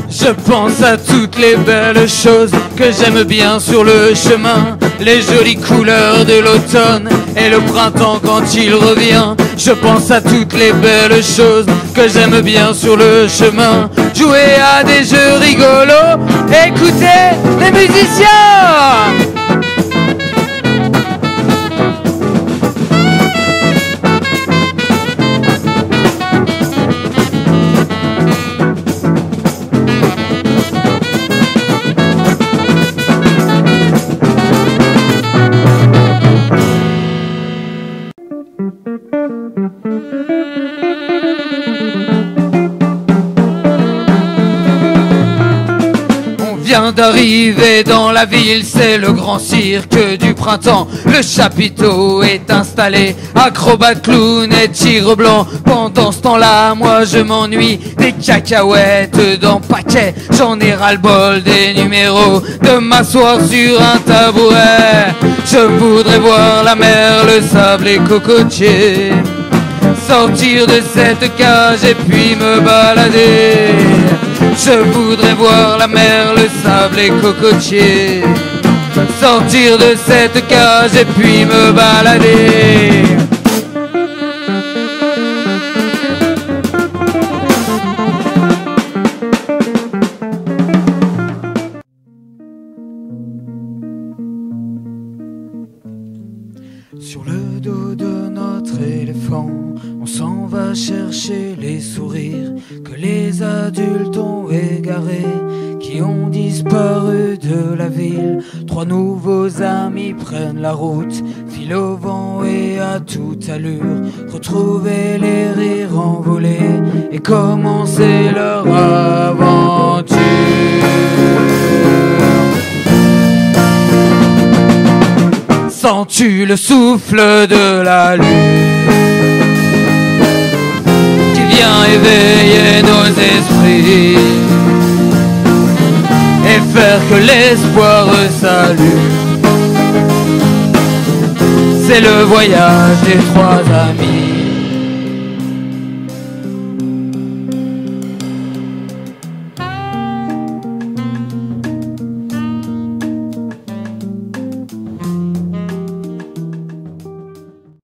Je pense à toutes les belles choses que j'aime bien sur le chemin, les jolies couleurs de l'automne et le printemps quand il revient. Je pense à toutes les belles choses que j'aime bien sur le chemin, jouer à des jeux rigolos, écouter les musiciens. Vient d'arriver dans la ville, c'est le grand cirque du printemps. Le chapiteau est installé, acrobates, clowns et tigre blanc. Pendant ce temps-là, moi je m'ennuie, des cacahuètes dans le paquet. J'en ai ras-le-bol des numéros, de m'asseoir sur un tabouret. Je voudrais voir la mer, le sable et cocotier, sortir de cette cage et puis me balader. Je voudrais voir la mer, le sable et cocotier, sortir de cette cage et puis me balader. Sur le dos de notre éléphant, on s'en va chercher les sourires que les adultes ont égarés, qui ont disparu de la ville. Trois nouveaux amis prennent la route, file au vent et à toute allure, retrouver les rires envolés et commencer leur aventure. Sens-tu le souffle de la lune qui vient éveiller nos esprits et faire que l'espoir s'allume? C'est le voyage des trois amis.